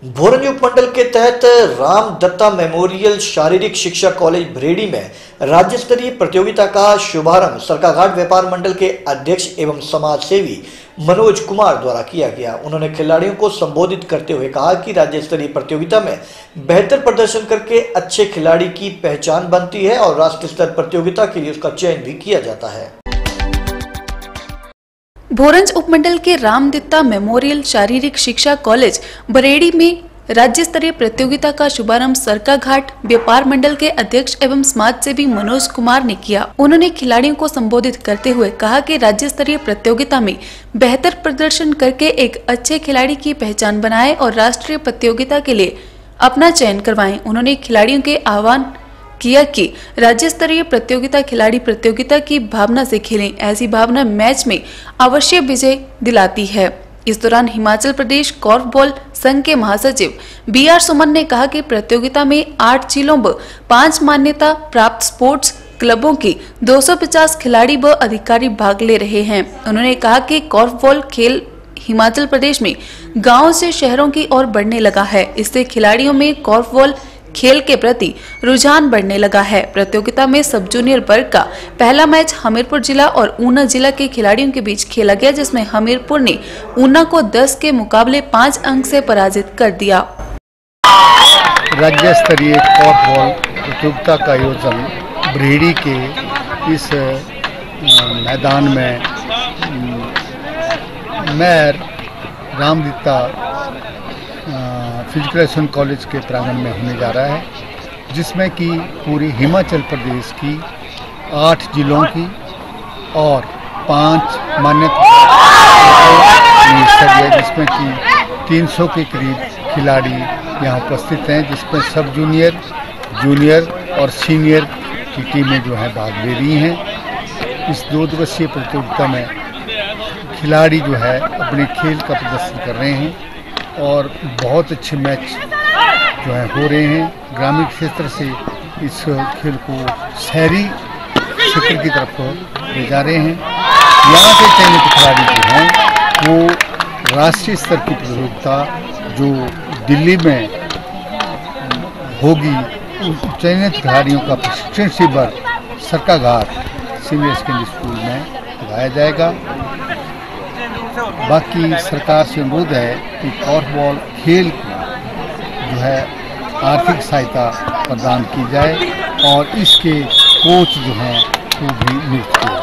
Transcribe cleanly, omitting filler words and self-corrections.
भोरंज उपमंडल के तहत राम दत्ता मेमोरियल शारीरिक शिक्षा कॉलेज भरेड़ी में राज्य स्तरीय प्रतियोगिता का शुभारंभ सरकाघाट व्यापार मंडल के अध्यक्ष एवं समाज सेवी मनोज कुमार द्वारा किया गया। उन्होंने खिलाड़ियों को संबोधित करते हुए कहा कि राज्य स्तरीय प्रतियोगिता में बेहतर प्रदर्शन करके अच्छे खिलाड़ी की पहचान बनती है और राष्ट्रीय स्तर प्रतियोगिता के लिए उसका चयन भी किया जाता है। भोरंज उपमंडल के राम दत्ता मेमोरियल शारीरिक शिक्षा कॉलेज बरेड़ी में राज्य स्तरीय प्रतियोगिता का शुभारंभ सरकाघाट व्यापार मंडल के अध्यक्ष एवं समाज सेवी मनोज कुमार ने किया। उन्होंने खिलाड़ियों को संबोधित करते हुए कहा कि राज्य स्तरीय प्रतियोगिता में बेहतर प्रदर्शन करके एक अच्छे खिलाड़ी की पहचान बनाएं और राष्ट्रीय प्रतियोगिता के लिए अपना चयन करवाएं। उन्होंने खिलाड़ियों के आह्वान किया कि राज्य स्तरीय प्रतियोगिता खिलाड़ी प्रतियोगिता की भावना से खेलें। ऐसी भावना मैच में अवश्य विजय दिलाती है। इस दौरान हिमाचल प्रदेश कॉर्फबॉल संघ के महासचिव BR सुमन ने कहा कि प्रतियोगिता में 8 जिलों व 5 मान्यता प्राप्त स्पोर्ट्स क्लबों के 250 खिलाड़ी व अधिकारी भाग ले रहे हैं। उन्होंने कहा कि कॉर्फबॉल खेल हिमाचल प्रदेश में गाँव से शहरों की ओर बढ़ने लगा है। इससे खिलाड़ियों में कॉर्फबॉल खेल के प्रति रुझान बढ़ने लगा है। प्रतियोगिता में सब जूनियर वर्ग का पहला मैच हमीरपुर जिला और ऊना जिला के खिलाड़ियों के बीच खेला गया, जिसमें हमीरपुर ने ऊना को 10 के मुकाबले 5 अंक से पराजित कर दिया। राज्य स्तरीय कॉर्फबॉल प्रतियोगिता का आयोजन बरेड़ी के इस मैदान में mayor Ram Datta physical education college के प्रांगण में होने जा रहा है, जिसमें कि पूरी हिमाचल प्रदेश की 8 जिलों की और 5 मान्यता हिस्सा दिया, जिसमें कि 300 के करीब खिलाड़ी यहाँ उपस्थित हैं, जिसमें सब जूनियर, जूनियर और सीनियर की टीमें जो है भाग ले रही हैं। इस 2 दिवसीय प्रतियोगिता में खिलाड़ी जो है अपने खेल का प्रदर्शन कर रहे हैं और बहुत अच्छे मैच जो है हो रहे हैं। ग्रामीण क्षेत्र से इस खेल को शहरी क्षेत्र की तरफ ले जा रहे हैं। यहाँ के चयनित खिलाड़ी जो हैं वो राष्ट्रीय स्तर की प्रतियोगिता जो दिल्ली में होगी, चयनित खिलाड़ियों का प्रशिक्षण शिविर सरकाघाट सीनियर सेकेंडरी स्कूल में लगाया जाएगा। बाकी सरकार से अनुरोध है कि कॉर्फबॉल खेल को जो है आर्थिक सहायता प्रदान की जाए और इसके कोच जो हैं वो भी नियुक्त किए।